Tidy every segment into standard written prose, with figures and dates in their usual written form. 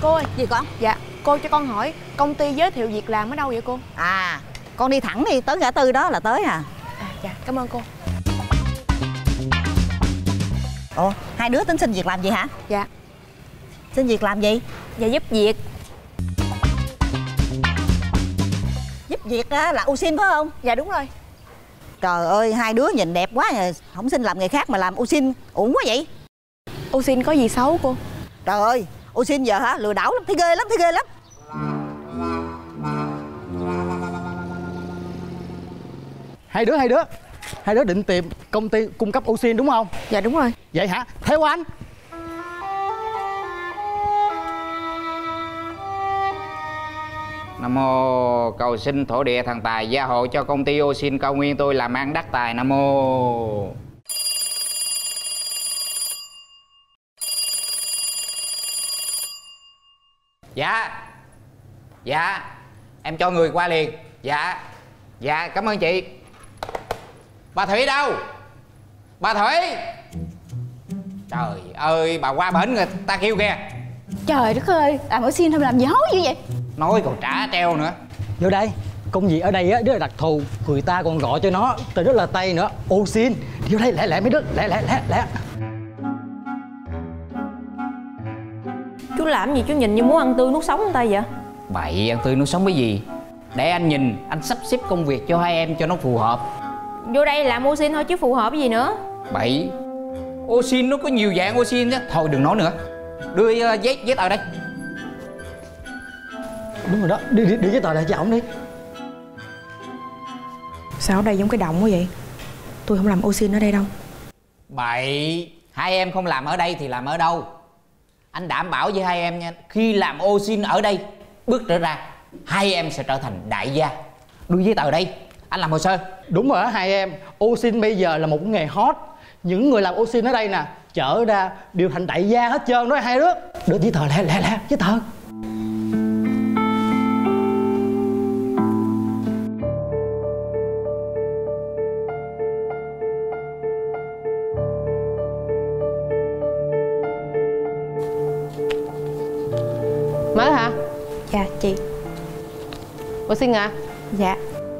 Cô ơi. Gì con? Dạ, cô cho con hỏi công ty giới thiệu việc làm ở đâu vậy cô? À, con đi thẳng đi, tới ngã tư đó là tới à. Dạ, cảm ơn cô. Ủa, hai đứa tính xin việc làm gì hả? Dạ. Xin việc làm gì? Dạ, giúp việc. Giúp việc là ô xin phải không? Dạ đúng rồi. Trời ơi, hai đứa nhìn đẹp quá à. Không xin làm nghề khác mà làm ô xin uổng quá vậy. Ô xin có gì xấu cô? Trời ơi, ô xin giờ hả, lừa đảo lắm, thấy ghê lắm, thấy ghê lắm. Hai đứa định tìm công ty cung cấp ô xin đúng không? Dạ đúng rồi. Vậy hả? Theo anh. Nam mô cầu xin thổ địa thần tài gia hộ cho công ty ô xin cao nguyên tôi làm ăn đắc tài. Nam mô. Dạ em cho người qua liền. Dạ cảm ơn chị. Bà Thủy đâu? Bà Thủy. Trời ơi, bà qua bển người ta kêu kìa. Trời đất ơi, làm ô xin không làm gì hối dữ vậy? Nói còn trả treo nữa. Vô đây, công việc ở đây á rất là đặc thù, người ta còn gọi cho nó tên rất là Tây nữa, ô xin. Vô đây, lẹ mấy đứa, lẹ. Chú làm gì chú nhìn như muốn ăn tươi nuốt sống người ta vậy? Bậy, ăn tươi nuốt sống cái gì? Để anh nhìn, anh sắp xếp công việc cho hai em cho nó phù hợp. Vô đây làm ô xin thôi chứ phù hợp cái gì nữa? Bậy, ô xin nó có nhiều dạng ô xin chứ. Thôi đừng nói nữa. Đưa giấy tờ đây. Đúng rồi đó, đưa giấy tờ lại cho ổng đi. Sao ở đây giống cái động quá vậy? Tôi không làm ô xin ở đây đâu. Bậy, hai em không làm ở đây thì làm ở đâu? Anh đảm bảo với hai em nha, khi làm ô xin ở đây, bước trở ra, hai em sẽ trở thành đại gia. Đưa giấy tờ đây, anh làm hồ sơ. Đúng rồi đó hai em, ô xin bây giờ là một nghề hot. Những người làm ô xin ở đây nè, trở ra đều thành đại gia hết trơn đó hai đứa. Đưa giấy tờ lẹ, giấy tờ. Mới hả? Dạ chị. Ô xin à? Dạ.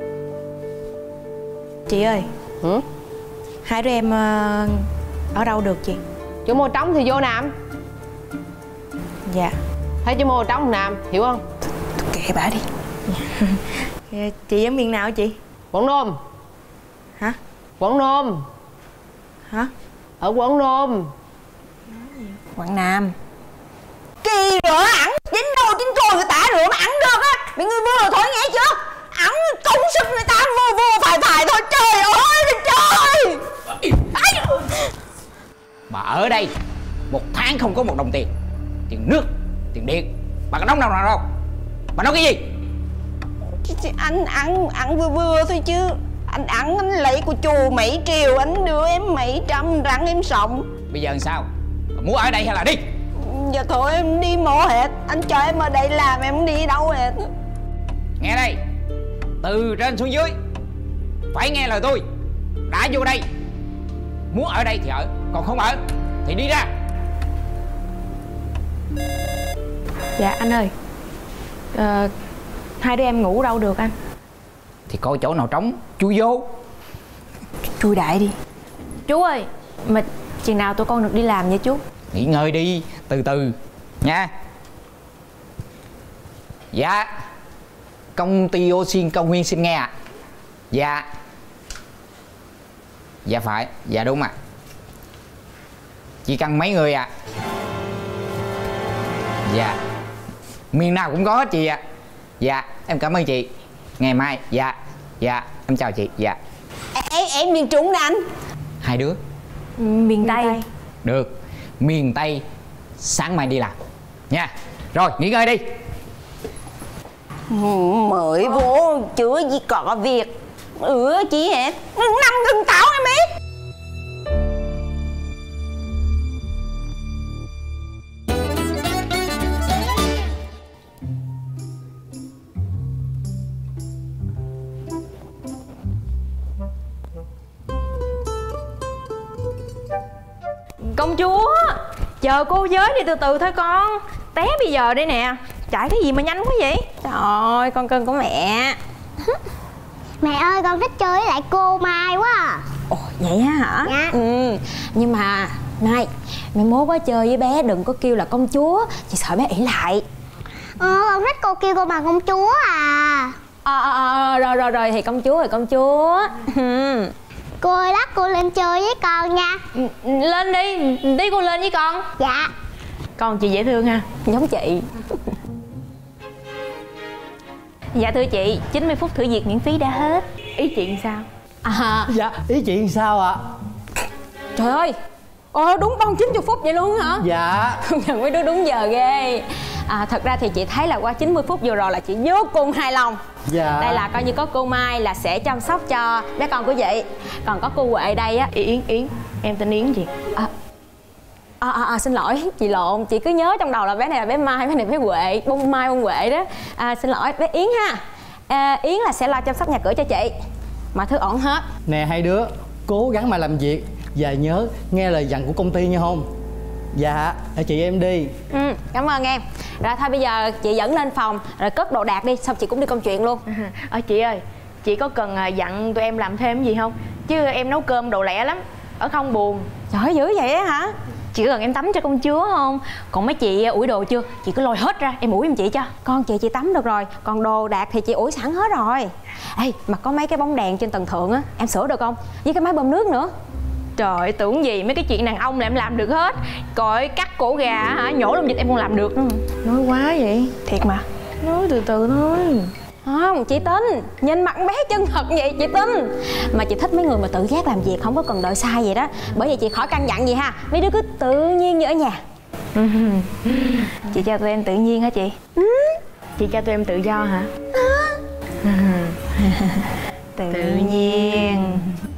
Chị ơi. Hai đứa em ở đâu được chị? Chỗ môi trống thì vô Nam. Dạ. Thấy chỗ môi trống Nam, hiểu không? Kệ bả đi. Chị ở miền nào chị? Quảng Nôm. Hả? Quảng Nôm. Hả? Ở Quảng Nôm. Quảng Nam. Kỳ rửa ẵn, dính đâu dính côi người ta rửa mà ẵn được á. Mấy người vừa thôi nghe chưa? Ẵn công sức người ta vừa phải thôi. Trời ơi trời. Bà ở đây một tháng không có một đồng tiền. Tiền nước, tiền điện, bà có đóng đâu nào đâu. Bà nói cái gì? Anh ăn vừa thôi chứ. Anh lấy của chùa mấy triệu, anh đưa em mấy trăm răng em sống. Bây giờ làm sao? Bà muốn ở đây hay là đi? Giờ thôi em đi mổ hết. Anh cho em ở đây làm em không đi đâu hết. Nghe đây, từ trên xuống dưới phải nghe lời tôi. Đã vô đây, muốn ở đây thì ở, còn không ở thì đi ra. Dạ anh ơi, hai đứa em ngủ đâu được anh? Thì coi chỗ nào trống, chui vô. Chui đại đi. Chú ơi, mà chừng nào tụi con được đi làm vậy chú? Nghỉ ngơi đi, từ từ nha. Dạ, công ty ô xin cao nguyên xin nghe ạ. Dạ phải, dạ đúng ạ. Chỉ cần mấy người ạ. Dạ, miền nào cũng có hết chị ạ. Dạ, em cảm ơn chị. Ngày mai, dạ em chào chị. Dạ. Em miền Trung nè anh. Hai đứa Miền Tây. được, miền Tây sáng mai đi làm nha. Rồi nghỉ ngơi đi. Mới vô chưa gì có việc chí hết. Năm gừng táo em biết. Công chúa, chờ cô giới đi từ từ thôi con. té bây giờ đây nè. Chạy cái gì mà nhanh quá vậy? Trời ơi, con cưng của mẹ. Mẹ ơi, con thích chơi với lại cô Mai quá à. Ồ, vậy á hả? Dạ. Nhưng mà Mai, mẹ mốt quá chơi với bé đừng có kêu là công chúa. Chị sợ bé ỷ lại. Con thích cô kêu con bằng công chúa à. Rồi thì công chúa Cô ơi, lát cô lên chơi với con nha. Lên đi, tí cô lên với con. Dạ. Con chị dễ thương ha. Giống chị. Dạ thưa chị, 90 phút thử việc miễn phí đã hết. Ý chị sao? Dạ ý chị sao ạ? Trời ơi, đúng bon 90 phút vậy luôn hả? Dạ. Công nhận mấy đứa đúng giờ ghê. Thật ra thì chị thấy là qua 90 phút vừa rồi là chị vô cùng hài lòng. Dạ. Đây là coi như có cô Mai là sẽ chăm sóc cho bé con của chị. Còn có cô Huệ đây á. Yến, em tên Yến chị. Xin lỗi, chị lộn. Chị cứ nhớ trong đầu là bé này là bé Mai, bé này bé Huệ. Bông Mai, bông Huệ đó. Xin lỗi, bé Yến ha. Yến là sẽ lo chăm sóc nhà cửa cho chị. Mọi thứ ổn hết. Nè hai đứa, cố gắng mà làm việc và nhớ nghe lời dặn của công ty nha không? Dạ, để chị em đi. Cảm ơn em. Rồi thôi bây giờ chị dẫn lên phòng rồi cất đồ đạc đi, xong chị cũng đi công chuyện luôn. Chị ơi, chị có cần dặn tụi em làm thêm gì không? Chứ em nấu cơm đồ lẹ lắm, ở không buồn. Trời ơi, dữ vậy á hả? Chỉ cần em tắm cho công chúa không? Còn mấy chị ủi đồ chưa? Chị cứ lôi hết ra, em ủi giùm chị cho. Con chị tắm được rồi, còn đồ đạc thì chị ủi sẵn hết rồi. Ê, mà có mấy cái bóng đèn trên tầng thượng á, em sửa được không? Với cái máy bơm nước nữa. Trời ơi, tưởng gì mấy cái chuyện đàn ông là em làm được hết. Coi cắt cổ gà hả, nhổ lông vịt em còn làm được nữa. Nói quá vậy. Thiệt mà. Nói từ từ thôi. Không, chị tin. Nhìn mặt bé chân thật vậy, chị tin. Mà chị thích mấy người mà tự giác làm việc, không có cần đợi sai vậy đó. Bởi vậy chị khỏi căn dặn gì ha. Mấy đứa cứ tự nhiên như ở nhà. Chị cho tụi em tự nhiên hả chị? Chị cho tụi em tự do hả? Tự nhiên.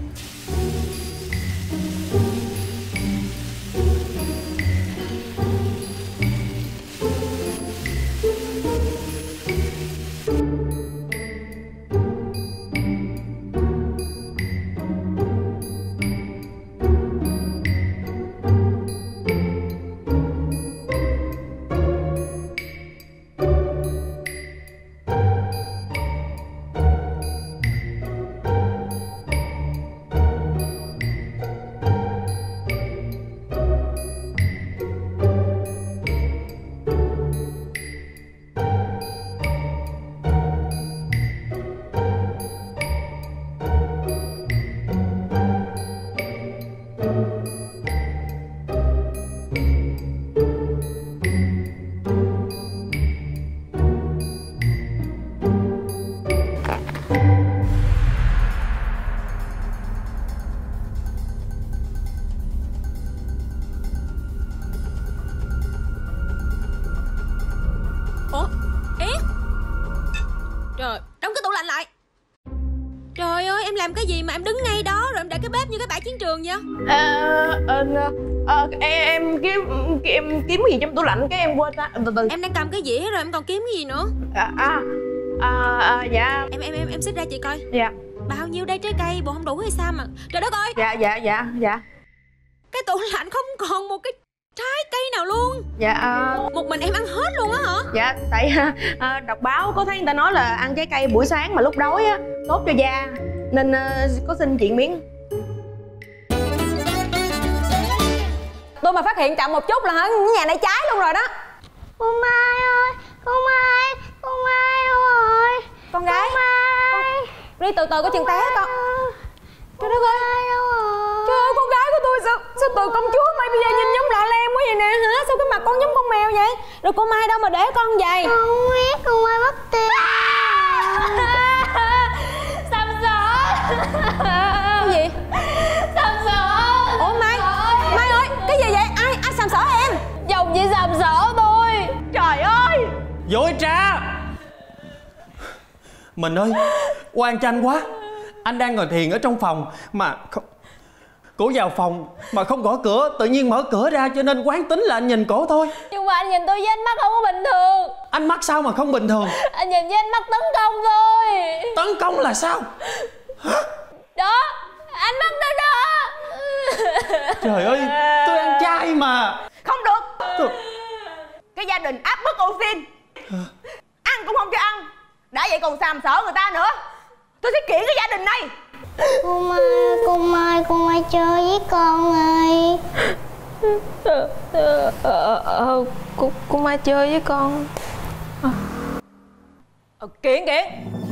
Trời, đóng cái tủ lạnh lại. Trời ơi, em làm cái gì mà em đứng ngay đó rồi em để cái bếp như cái bãi chiến trường vậy? Em kiếm cái gì trong tủ lạnh cái em quên ra. Từ. Em đang cầm cái dĩa rồi em còn kiếm cái gì nữa? Dạ. Em xích ra chị coi. Dạ. Bao nhiêu đây trái cây, bộ không đủ hay sao mà? Trời đất ơi. Dạ. Cái tủ lạnh không còn một cái trái cây nào luôn. Dạ. Một mình em ăn hết luôn á hả? Dạ, tại đọc báo có thấy người ta nói là ăn trái cây buổi sáng mà lúc đói á tốt cho da, nên có xin chuyện miếng. Tôi mà phát hiện chậm một chút là hả, nhà này cháy luôn rồi đó. Cô Mai ơi, cô Mai đâu rồi? Con gái, cô Mai. Đi từ từ có chừng té con. Trời đất ơi, trời ơi, con gái của tôi sao từ công chúa Mai bây giờ nhìn giống lạ lem quá vậy nè hả? Sao cái mặt con giống con mèo vậy? Rồi cô Mai đâu mà để con vậy? Không biết, cô Mai mất tiêu. Sàm sỡ. Cái gì? Sàm sỡ. Ủa Mai ơi, cái gì vậy? Ai sàm sỡ em? Chồng chị sàm sỡ tôi. Trời ơi, dối trá. Mình ơi, oan cho anh quá. Anh đang ngồi thiền ở trong phòng mà không... Cổ vào phòng mà không gõ cửa, tự nhiên mở cửa ra, cho nên quán tính là anh nhìn cổ thôi. Nhưng mà anh nhìn tôi với ánh mắt không có bình thường. Ánh mắt sao mà không bình thường? Anh nhìn với ánh mắt tấn công thôi. Tấn công là sao? Hả? Đó, ánh mắt đó đó. Trời ơi, tôi ăn chay mà. không được. Cái gia đình áp bức ô xin. Ăn cũng không cho ăn, đã vậy còn sàm sỡ người ta nữa. Tôi sẽ kiện cái gia đình này. Cô Mai chơi với con ơi. Cô Mai chơi với con. Kiện.